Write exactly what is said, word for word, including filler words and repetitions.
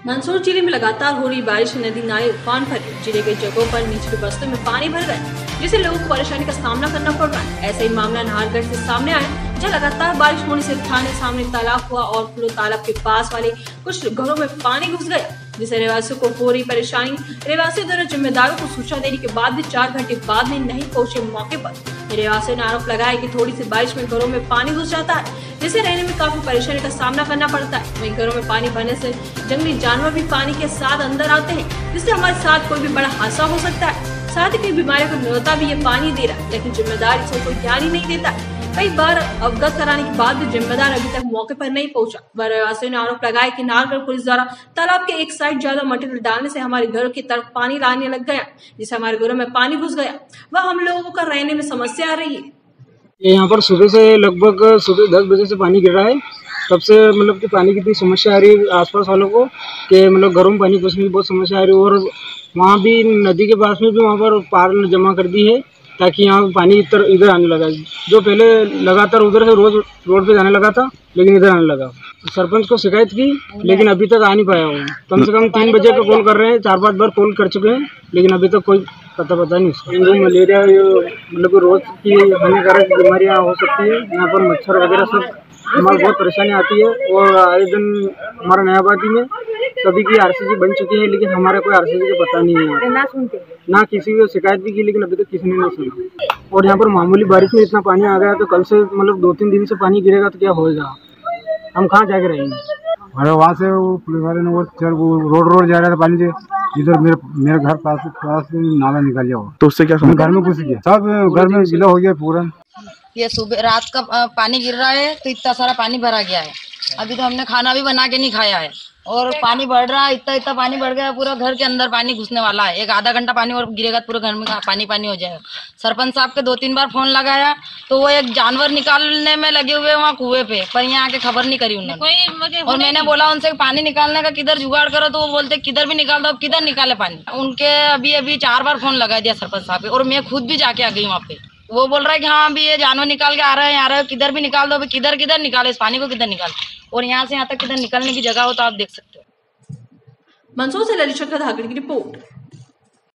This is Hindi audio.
मंदसौर जिले में लगातार हो रही बारिश से नदी नाले उफान भरे। जिले के जगहों पर निचली बस्तियों में पानी भर गए, जिससे लोगों को परेशानी का सामना करना पड़ रहा है। ऐसा ही मामला नाहरगढ़ से सामने आया, जहाँ लगातार बारिश होने से थाने सामने तालाब हुआ और पुरो तालाब के पास वाले कुछ घरों में पानी घुस गया, जिससे रहवासियों को हो रही परेशानी। रहवासियों द्वारा जिम्मेदारों को सूचना देने के बाद भी चार घंटे बाद में नहीं पहुंचे मौके पर। रहवासियों ने आरोप लगाया कि थोड़ी सी बारिश में घरों में पानी घुस जाता है, जिससे रहने में काफी परेशानी का सामना करना पड़ता है। वहीं घरों में पानी भरने से जंगली जानवर भी पानी के साथ अंदर आते हैं, जिससे हमारे साथ कोई भी बड़ा हादसा हो सकता है। साथ ही कई बीमारियों को न्योता भी ये पानी दे रहा है, लेकिन जिम्मेदार इसे कोई ध्यान ही नहीं देता। कई बार अवगत कराने के बाद भी जिम्मेदार अभी तक मौके पर नहीं पहुंचा। रहवासियों ने आरोप लगाया कि नाहरगढ़ पुलिस द्वारा तालाब के एक साइड ज्यादा मटेरियल डालने से हमारे घरों की तरफ पानी लाने लग गया, जिससे हमारे घरों में पानी घुस गया। वह हम लोगों का रहने में समस्या आ रही है। यहाँ पर सुबह से लगभग सुबह दस बजे से पानी गिर रहा है। तब से मतलब कि पानी की इतनी समस्या आ रही है आसपास वालों को कि मतलब घरों में पानी घुसने की बहुत समस्या आ रही है। और वहाँ भी नदी के पास में भी वहाँ पर पार जमा कर दी है, ताकि यहाँ पानी इधर इधर आने लगा। जो पहले लगातार उधर से रोज रोड पे जाने लगा था, लेकिन इधर आने लगा। सरपंच को शिकायत की, लेकिन अभी तक आ नहीं पाया वो। कम से कम तीन बजे पे कॉल कर रहे हैं, चार पांच बार कॉल कर चुके हैं, लेकिन अभी तक कोई पता पता नहीं उसका। डेंगू मलेरिया मतलब रोज की हानिकारक बीमारियाँ हो सकती है। यहाँ पर मच्छर वगैरह सब हमारी बहुत परेशानी आती है। और आए दिन हमारा नयाबादी में सभी की आरसीसी बन चुकी है, लेकिन हमारे कोई आरसीसी का पता नहीं है। ना सुनते ना किसी को शिकायत भी की, लेकिन अभी तक किसी ने नहीं सुना। और यहाँ पर मामूली बारिश में इतना पानी आ गया, तो कल से मतलब दो तीन दिन से पानी गिरेगा तो क्या होएगा, हम कहाँ जाके रहेंगे। अरे वहाँ से वो पुलिस वाले ने वो चल वो रोड रोड जा रहा था पानी से, इधर मेरे मेरे घर पास पास नाला निकाल लिया। तो उससे क्या घर में घुस गया, सब घर में गीला हो गया पूरा। ये सुबह रात का पानी गिर रहा है, तो इतना सारा पानी भरा गया है। अभी तो हमने खाना भी बना के नहीं खाया है, और पानी बढ़ रहा है। इतना इतना पानी बढ़ गया है, पूरा घर के अंदर पानी घुसने वाला है। एक आधा घंटा पानी और गिरेगा तो पूरे घर में पानी पानी हो जाएगा। सरपंच साहब के दो तीन बार फोन लगाया, तो वो एक जानवर निकालने में लगे हुए वहाँ कुएं पे, पर यहाँ आके खबर नहीं करी उन्होंने। और मैंने बोला उनसे पानी निकालने का किधर जुगाड़ करो, तो वो बोलते किधर भी निकाल दो, अब किधर निकाले पानी। उनके अभी अभी चार बार फोन लगा दिया सरपंच साहब, और मैं खुद भी जाके आ गई वहाँ पे। वो बोल रहा है कि हाँ अभी ये जानवर निकाल के आ रहे हैं आ रहे हैं, किधर भी निकाल दो। अभी किधर किधर निकाले इस पानी को, किधर निकाल, और यहाँ से यहाँ तक किधर निकलने की जगह हो तो आप देख सकते हो। मंदसौर से ललित शंकर धाकड़ की रिपोर्ट।